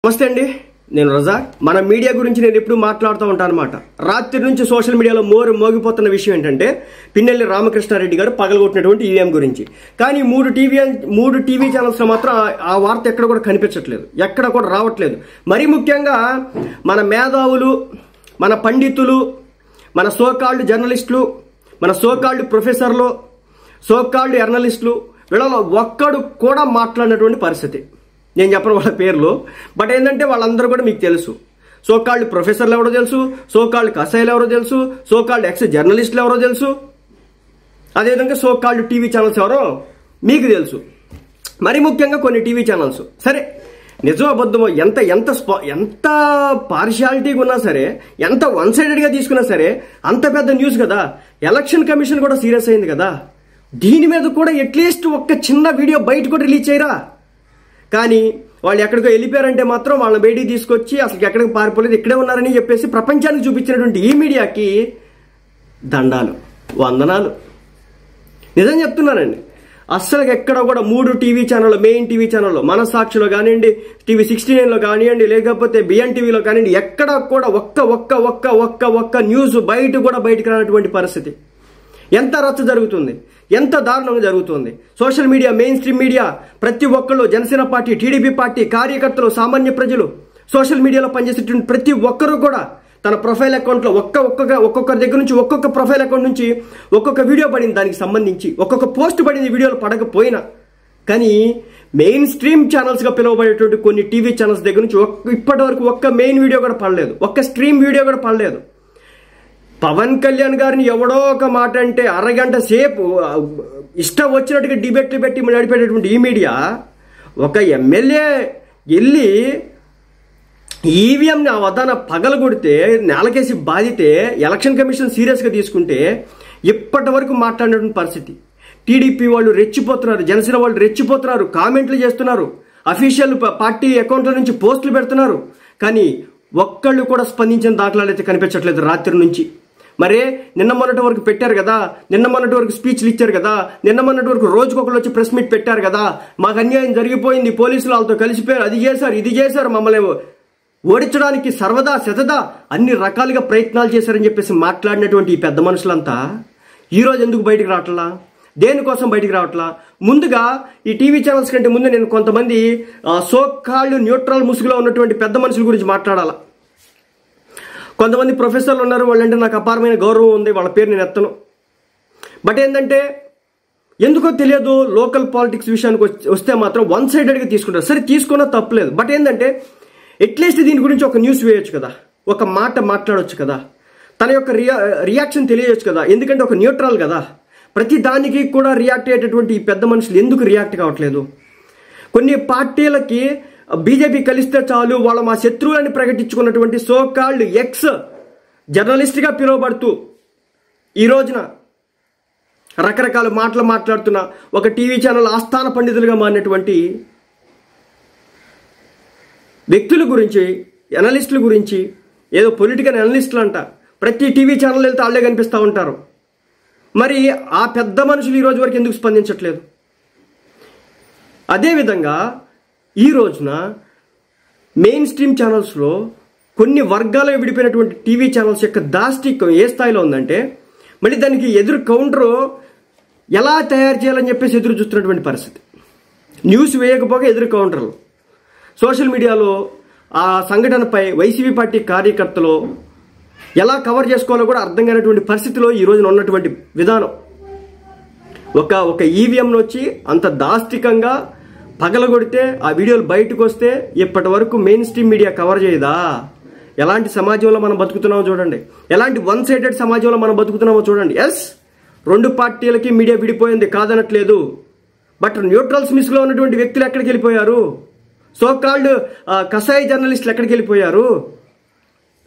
నమస్తే అండి, నేను రజాక్. మన మీడియా గురించి నేను ఎప్పుడు మాట్లాడుతూ ఉంటాను అనమాట. రాత్రి నుంచి సోషల్ మీడియాలో మోగిపోతున్న విషయం ఏంటంటే పిన్నెల్లి రామకృష్ణారెడ్డి గారు పగలగొట్టినటువంటి ఈవీఎం గురించి. కానీ మూడు టీవీ ఛానల్స్లో మాత్రం ఆ వార్త ఎక్కడ కూడా కనిపించట్లేదు, ఎక్కడ కూడా రావట్లేదు. మరీ ముఖ్యంగా మన మేధావులు, మన పండితులు, మన సోకాల్డ్ జర్నలిస్టులు, మన సోకాల్డ్ ప్రొఫెసర్లు, సోకాల్డ్ జర్నలిస్టులు వీళ్ళలో ఒక్కడు కూడా మాట్లాడినటువంటి పరిస్థితి. నేను చెప్పను వాళ్ళ పేర్లు, బట్ ఏంటంటే వాళ్ళందరూ కూడా మీకు తెలుసు. సోకాల్డ్ ప్రొఫెసర్లు ఎవరో తెలుసు, సోకాల్డ్ కసాయిలు ఎవరో తెలుసు, సోకాల్డ్ ఎక్స్ జర్నలిస్టులు ఎవరో తెలుసు, అదేవిధంగా సోకాల్డ్ టీవీ ఛానల్స్ ఎవరో మీకు తెలుసు. మరీ ముఖ్యంగా కొన్ని టీవీ ఛానల్స్ సరే నిజం అబద్ధమో ఎంత పార్షియాలిటీగా ఉన్నా సరే, ఎంత వన్ సైడెడ్గా తీసుకున్నా సరే, అంత పెద్ద న్యూస్ కదా. ఎలక్షన్ కమిషన్ కూడా సీరియస్ అయింది కదా, దీని మీద కూడా అట్లీస్ట్ ఒక్క చిన్న వీడియో బయట కూడా రిలీజ్ చేయరా. కానీ వాళ్ళు ఎక్కడికో వెళ్ళిపోయారంటే మాత్రం వాళ్ళని బయటికి తీసుకొచ్చి అసలు ఎక్కడికి పారిపోలేదు, ఇక్కడే ఉన్నారని చెప్పేసి ప్రపంచానికి చూపించినటువంటి ఈ మీడియాకి దండాలు, వందనాలు. నిజం చెప్తున్నానండి, అస్సలు ఎక్కడ కూడా 3 టీవీ ఛానళ్ళు, మెయిన్ టీవీ ఛానల్లో, మనసాక్షిలో కానివ్వండి, టీవీ 69లో కానివ్వండి, లేకపోతే బిఎన్ టీవీలో కానివ్వండి, ఎక్కడ కూడా ఒక్క న్యూస్ బయటకు రానటువంటి పరిస్థితి. ఎంత రచ్చ జరుగుతుంది, ఎంత దారుణంగా జరుగుతుంది. Social media, mainstream media, ప్రతి ఒక్కళ్ళు, జనసేన పార్టీ, టీడీపీ పార్టీ కార్యకర్తలు, సామాన్య ప్రజలు, సోషల్ మీడియాలో పనిచేసేటువంటి ప్రతి ఒక్కరు కూడా తన ప్రొఫైల్ అకౌంట్లో ఒక్కొక్కరి దగ్గర నుంచి ఒక్కొక్క ప్రొఫైల్ అకౌంట్ నుంచి ఒక్కొక్క వీడియో పడింది, దానికి సంబంధించి ఒక్కొక్క పోస్ట్ పడింది, వీడియోలు పడకపోయినా. కానీ మెయిన్ స్ట్రీమ్ ఛానల్స్గా పిలువబడేటువంటి కొన్ని టీవీ ఛానల్స్ దగ్గర నుంచి ఇప్పటి వరకు ఒక్క మెయిన్ వీడియో కూడా పడలేదు, ఒక్క స్ట్రీమ్ వీడియో కూడా పడలేదు. పవన్ కళ్యాణ్ గారిని ఎవడో ఒక మాట అంటే అరగంట సేపు ఇష్టం వచ్చినట్టుగా డిబేట్లు పెట్టి నడిపేటటువంటి ఈ మీడియా, ఒక ఎమ్మెల్యే వెళ్ళి ఈవీఎంని ఆ వదాన పగలగొడితే, నేలకేసి బాధితే ఎలక్షన్ కమిషన్ సీరియస్గా తీసుకుంటే ఇప్పటి వరకు మాట్లాడినటువంటి పరిస్థితి. టీడీపీ వాళ్ళు రెచ్చిపోతున్నారు, జనసేన వాళ్ళు రెచ్చిపోతున్నారు, కామెంట్లు చేస్తున్నారు, అఫీషియల్ పార్టీ అకౌంట్ల నుంచి పోస్టులు పెడుతున్నారు. కానీ ఒక్కళ్ళు కూడా స్పందించిన దాఖలాలు అయితే కనిపించట్లేదు రాత్రి నుంచి. మరే నిన్న మొన్నటి వరకు పెట్టారు కదా, నిన్న మొన్నటి వరకు స్పీచ్లు ఇచ్చారు కదా, నిన్న మొన్నటి వరకు రోజుకొకరు వచ్చి ప్రెస్ మీట్ పెట్టారు కదా, మాకు అన్యాయం జరిగిపోయింది, పోలీసులు వాళ్ళతో కలిసిపోయారు, అది చేశారు, ఇది చేశారు, మమ్మల్ని ఓడించడానికి సర్వదా శతదా అన్ని రకాలుగా ప్రయత్నాలు చేశారని చెప్పేసి మాట్లాడినటువంటి ఈ పెద్ద మనుషులంతా ఈరోజు ఎందుకు బయటకు రావట్లా, దేనికోసం బయటికి రావట్లా? ముందుగా ఈ టీవీ ఛానల్స్ కంటే ముందు నేను కొంతమంది సోకాల్డ్ న్యూట్రల్ ముసుగులో ఉన్నటువంటి పెద్ద మనుషుల గురించి మాట్లాడాలా. కొంతమంది ప్రొఫెసర్లు ఉన్నారు, వాళ్ళంటే నాకు అపారమైన గౌరవం ఉంది, వాళ్ళ పేరు నేను ఎత్తను. బట్ ఏంటంటే ఎందుకో తెలియదు, లోకల్ పాలిటిక్స్ విషయానికి వస్తే మాత్రం వన్ సైడెడ్గా తీసుకుంటారు. సరే తీసుకున్నా తప్పలేదు, బట్ ఏంటంటే అట్లీస్ట్ దీని గురించి ఒక న్యూస్ వేయొచ్చు కదా, ఒక మాట మాట్లాడవచ్చు కదా, తన యొక్క రియాక్షన్ తెలియవచ్చు కదా. ఎందుకంటే ఒక న్యూట్రల్ కదా, ప్రతి దానికి కూడా రియాక్ట్ అయ్యేటటువంటి ఈ పెద్ద మనుషులు ఎందుకు రియాక్ట్ కావట్లేదు? కొన్ని పార్టీలకి బీజేపీ కలిస్తే చాలు వాళ్ళ మా శత్రువులని ప్రకటించుకున్నటువంటి సోకాల్డ్ ఎక్స్ జర్నలిస్ట్గా పిలువబడుతూ ఈ రోజున రకరకాల మాటలు మాట్లాడుతున్న ఒక టీవీ ఛానల్ ఆస్థాన పండితులుగా మారినటువంటి వ్యక్తుల గురించి, అనలిస్టుల గురించి, ఏదో పొలిటికల్ అనలిస్టులు అంట, ప్రతి టీవీ ఛానల్ వెళ్తే వాళ్ళే కనిపిస్తూ ఉంటారు. మరి ఆ పెద్ద మనుషులు ఈ రోజు వరకు ఎందుకు స్పందించట్లేదు? అదేవిధంగా ఈ రోజున మెయిన్ స్ట్రీమ్ ఛానల్స్లో కొన్ని వర్గాలకు విడిపోయినటువంటి టీవీ ఛానల్స్ యొక్క దాష్టికం ఏ స్థాయిలో ఉందంటే, మళ్ళీ దానికి ఎదురు కౌంటర్ ఎలా తయారు చేయాలని చెప్పేసి ఎదురు చూస్తున్నటువంటి పరిస్థితి. న్యూస్ వేయకపోగా ఎదురు కౌంటర్లు. సోషల్ మీడియాలో ఆ సంఘటనపై వైసీపీ పార్టీ కార్యకర్తలు ఎలా కవర్ చేసుకోవాలో కూడా అర్థం కానటువంటి పరిస్థితిలో ఈ రోజున ఉన్నటువంటి విధానం. ఒక ఈవీఎంను వచ్చి అంత దాష్టికంగా పగలగొడితే ఆ వీడియోలు బయటకు వస్తే ఇప్పటి వరకు మెయిన్ స్ట్రీమ్ మీడియా కవర్ చేయదా? ఎలాంటి సమాజంలో మనం బతుకుతున్నామో చూడండి, ఎలాంటి వన్ సైడెడ్ సమాజంలో మనం బతుకుతున్నామో చూడండి. ఎస్, 2 పార్టీలకి మీడియా విడిపోయింది కాదనట్లేదు, బట్ న్యూట్రల్స్ మిస్లో ఉన్నటువంటి వ్యక్తులు ఎక్కడికి వెళ్ళిపోయారు? సోకాల్డ్ కసాయి జర్నలిస్టులు ఎక్కడికి వెళ్ళిపోయారు?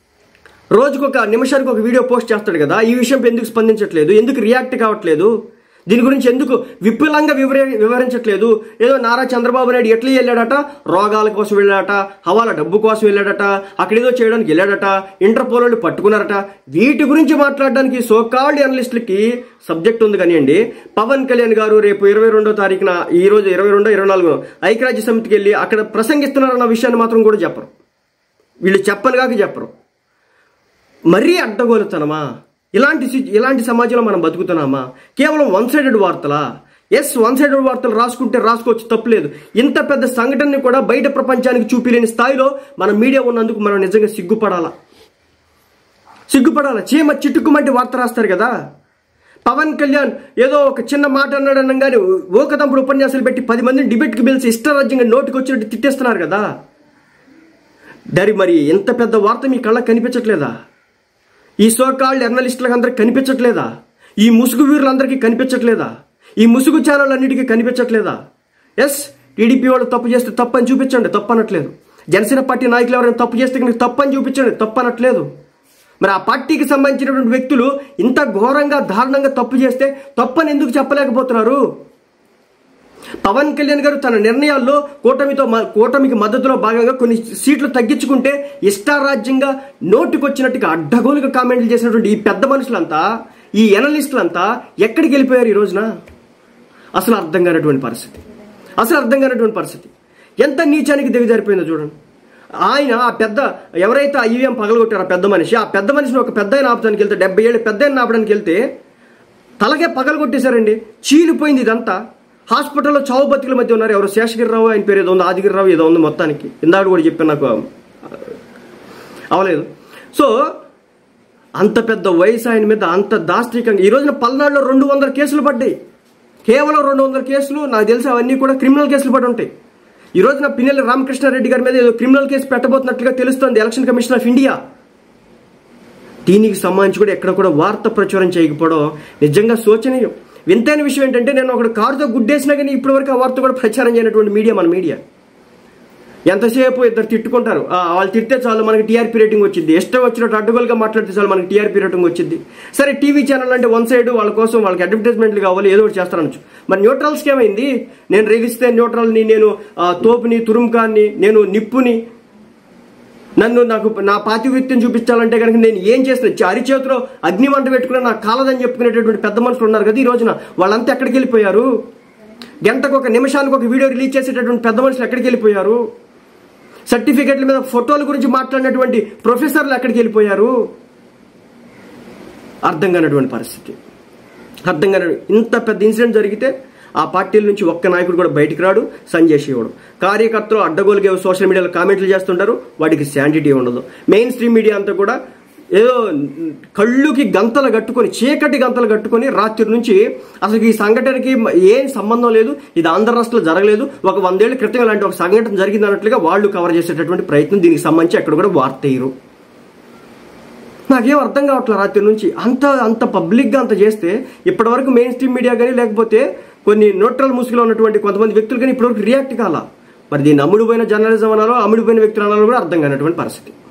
రోజుకొక నిమిషానికి ఒక వీడియో పోస్ట్ చేస్తాడు కదా, ఈ విషయంపై ఎందుకు స్పందించట్లేదు, ఎందుకు రియాక్ట్ కావట్లేదు? దీని గురించి ఎందుకు విపులంగా వివరించట్లేదు? ఏదో నారా చంద్రబాబు నాయుడు ఎట్లా వెళ్ళాడట, రోగాల కోసం వెళ్ళాడట, హవాలా డబ్బు కోసం వెళ్ళాడట, అక్కడేదో చేయడానికి వెళ్ళాడట, ఇంటర్పోల్ వాళ్ళు పట్టుకున్నారట. వీటి గురించి మాట్లాడడానికి సోకాల్డ్ అనలిస్టులకి సబ్జెక్ట్ ఉంది కానివ్వండి. పవన్ కళ్యాణ్ గారు రేపు 22వ తారీఖున, ఈ రోజు 22, 24 ఐక్యరాజ్య సమితికి వెళ్ళి అక్కడ ప్రసంగిస్తున్నారన్న విషయాన్ని మాత్రం కూడా చెప్పరు. వీళ్ళు చెప్పనుగాక చెప్పరు. మరీ అడ్డగోలుతనమా? ఇలాంటి సమాజంలో మనం బతుకుతున్నామా? కేవలం వన్ సైడెడ్ వార్తలా? ఎస్, వన్ సైడెడ్ వార్తలు రాసుకుంటే రాసుకోవచ్చు, తప్పులేదు. ఇంత పెద్ద సంఘటనని కూడా బయట ప్రపంచానికి చూపిలేని స్థాయిలో మన మీడియా ఉన్నందుకు మనం నిజంగా సిగ్గుపడాలా. చీమ చిట్టుకుమంటే వార్త రాస్తారు కదా. పవన్ కళ్యాణ్ ఏదో ఒక చిన్న మాట అన్నాడు అనగానే ఓకదంపుడు ఉపన్యాసాలు పెట్టి 10 మందిని డిబేట్కి పిలిచి ఇష్టరాజ్యంగా నోటికి వచ్చినట్టు తిట్టేస్తున్నారు కదా. మరి ఎంత పెద్ద వార్త మీ కళ్ళకు కనిపించట్లేదా? ఈ సోకాల్డ్ జర్నలిస్టులకు అందరికి కనిపించట్లేదా? ఈ ముసుగు వీరులందరికీ కనిపించట్లేదా? ఈ ముసుగు ఛానల్ అన్నిటికీ కనిపించట్లేదా? ఎస్, టీడీపీ వాళ్ళు తప్పు చేస్తే తప్పని చూపించండి, తప్పనట్లేదు. జనసేన పార్టీ నాయకులు ఎవరైనా తప్పు చేస్తే కనుక తప్పని చూపించండి, తప్పనట్లేదు. మరి ఆ పార్టీకి సంబంధించినటువంటి వ్యక్తులు ఇంత ఘోరంగా దారుణంగా తప్పు చేస్తే తప్పని ఎందుకు చెప్పలేకపోతున్నారు? పవన్ కళ్యాణ్ గారు తన నిర్ణయాల్లో కూటమికి మద్దతులో భాగంగా కొన్ని సీట్లు తగ్గించుకుంటే ఇష్టారాజ్యంగా నోటికొచ్చినట్టుగా అడ్డగోలుగా కామెంట్లు చేసినటువంటి ఈ పెద్ద మనుషులంతా, ఈ ఎనలిస్టులంతా ఎక్కడికి వెళ్ళిపోయారు ఈ రోజున? అసలు అర్థం కానటువంటి పరిస్థితి. ఎంత నీచానికి దిగజారిపోయిందో చూడండి. ఆయన ఆ పెద్ద ఎవరైతే ఈవీఎం పగలగొట్టారో ఆ పెద్ద మనిషిని ఒక పెద్ద ఆయన ఆపడానికి వెళ్తే, 70 ఏళ్ళు పెద్ద ఆయన ఆపడానికి వెళ్తే తలకే పగలగొట్టేశారండి. చీలిపోయింది ఇదంతా. హాస్పిటల్లో చావు బతుకుల మధ్య ఉన్నారు. ఎవరు శేషగిరిరావు, ఆయన పేరు ఏదో ఉంది, ఆదిగిరిరావు ఏదో ఉంది. మొత్తానికి ఇందాక కూడా చెప్పాను, నాకు అవలేదు. సో అంత పెద్ద వయసు ఆయన మీద అంత దాష్టికంగా ఈ రోజున పల్నాడులో 200 కేసులు పడ్డాయి. కేవలం 200 కేసులు. నాకు తెలిసి అవన్నీ కూడా క్రిమినల్ కేసులు పడి ఉంటాయి. ఈ రోజున పిన్నెల్లి రామకృష్ణారెడ్డి గారి మీద ఏదో క్రిమినల్ కేసు పెట్టబోతున్నట్లుగా తెలుస్తోంది ఎలక్షన్ కమిషన్ ఆఫ్ ఇండియా. దీనికి సంబంధించి కూడా ఎక్కడ కూడా వార్త ప్రచురం చేయకపోవడం నిజంగా శోచనీయం. వింతైన విషయం ఏంటంటే, నేను ఒకటి కారుతో గుడ్డేసినా కానీ ఇప్పటి వరకు ఆ వార్త కూడా ప్రచారం చేయనటువంటి మీడియా మన మీడియా. ఎంతసేపు ఇద్దరు తిట్టుకుంటారు, వాళ్ళు తిడితే చాలు మనకి టీఆర్పీ రేటింగ్ వచ్చింది, ఇష్టం వచ్చినట్టు అడ్డగోలుగా మాట్లాడితే చాలు మనకి టీఆర్పీ రేటింగ్ వచ్చింది. సరే, టీవీ ఛానల్ అంటే వన్ సైడ్ వాళ్ళ కోసం వాళ్ళకి అడ్వర్టైజ్మెంట్లు కావాలి, ఏదో ఒకటి చేస్తారనొచ్చు. మరి న్యూట్రల్స్కి ఏమైంది? నేను రేగిస్తే న్యూట్రల్ని, నేను తోపుని, తురుముకాన్ని, నేను నిప్పుని, నాకు నా పాతివృత్తిని చూపించాలంటే కనుక నేను ఏం చేసిన అరిచేతిలో అగ్నిమంట పెట్టుకుని నాకు కాలదని చెప్పుకునేటటువంటి పెద్ద మనుషులు ఉన్నారు కదా ఈ రోజున. వాళ్ళంతా ఎక్కడికి వెళ్ళిపోయారు? గంటకు ఒక నిమిషానికి ఒక వీడియో రిలీజ్ చేసేటటువంటి పెద్ద మనుషులు ఎక్కడికి వెళ్ళిపోయారు? సర్టిఫికెట్ల మీద ఫోటోల గురించి మాట్లాడినటువంటి ప్రొఫెసర్లు ఎక్కడికి వెళ్ళిపోయారు? అర్థం కానటువంటి పరిస్థితి. ఇంత పెద్ద ఇన్సిడెంట్ జరిగితే ఆ పార్టీల నుంచి ఒక్క నాయకుడు కూడా బయటికి రాడు, సంజయ్ శివుడు. కార్యకర్తలు అడ్డగోలుగా సోషల్ మీడియాలో కామెంట్లు చేస్తుంటారు, వాటికి శాంటిటీ ఉండదు. మెయిన్ స్ట్రీమ్ మీడియా అంతా కూడా ఏదో కళ్ళుకి గంతలు కట్టుకొని, చీకటి గంతలు కట్టుకొని రాత్రి నుంచి అసలు ఈ సంఘటనకి ఏం సంబంధం లేదు, ఇది ఆంధ్ర రాష్ట్రంలో జరగలేదు, ఒక 100 ఏళ్ల క్రితం ఇలాంటి ఒక సంఘటన జరిగింది అన్నట్లుగా వాళ్ళు కవర్ చేసేటటువంటి ప్రయత్నం, దీనికి సంబంధించి ఎక్కడ కూడా వార్త వేయరు. నాకేం అర్థం కావట్లేదు. రాత్రి నుంచి అంత పబ్లిక్గా అంత చేస్తే ఇప్పటి వరకు మెయిన్ స్ట్రీమ్ మీడియా కానీ లేకపోతే కొన్ని న్యూట్రల్ ముసుగులో ఉన్నటువంటి కొంతమంది వ్యక్తులు కానీ ఇప్పటివరకు రియాక్ట్ కాలా. మరి దీన్ని అమ్ముడుపోయిన జర్నలిజం అనాలో, అమ్ముడుపోయిన వ్యక్తులు అనాలో కూడా అర్థం కానటువంటి పరిస్థితి.